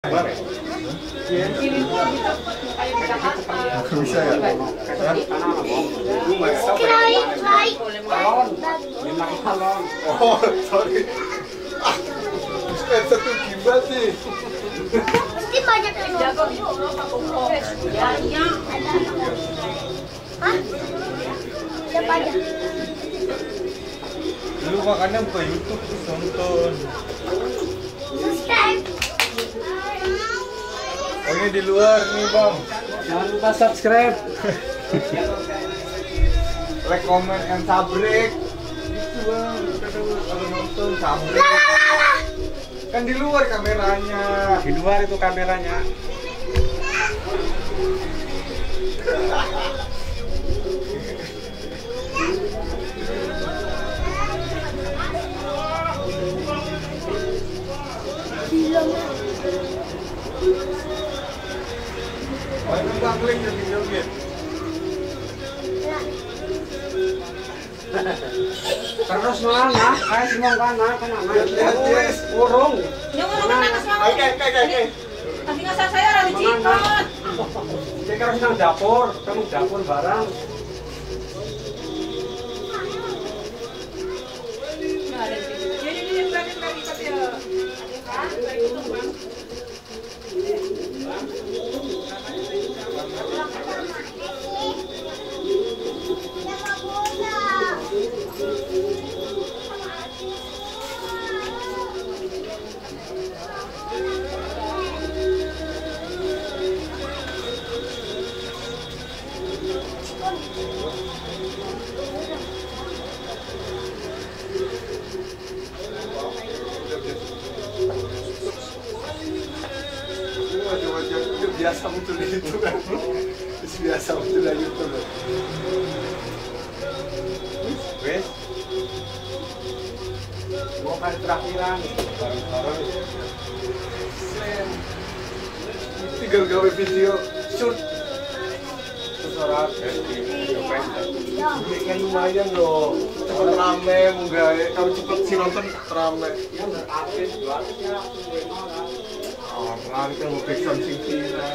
Bisa ya? Oh, sorry. Satu gimbal sih. Pasti banyak yang nonton. Hah? Siapa aja? Dulu makannya buka YouTube terus nonton. Subscribe. Oh ini di luar nih bang. Jangan lupa subscribe. Like, comment, and sabrek. Itu bang. Kalau nonton sabrek. Kan di luar kameranya. Di luar itu kameranya. Banyak bang klik ke video gitu. Terus mana? Kayak semua kana. Lihat yes. Urung. Yung urungan na kasama. Oke. Tapi nga sa sayo, rami chikot. Dia kan sedang dapur, kamu dapur barang. Wajah-wajah biasa muncul di situ kan. Biasa muncul di YouTube. Wes. Mau kali terakhiran. Tinggal gawe video shoot. Surat Ini kan lumayan loh. Cepet rame munggah. Kalau cepet si nonton rame. yang berarti ya. Orang kan mau periksa sing viral.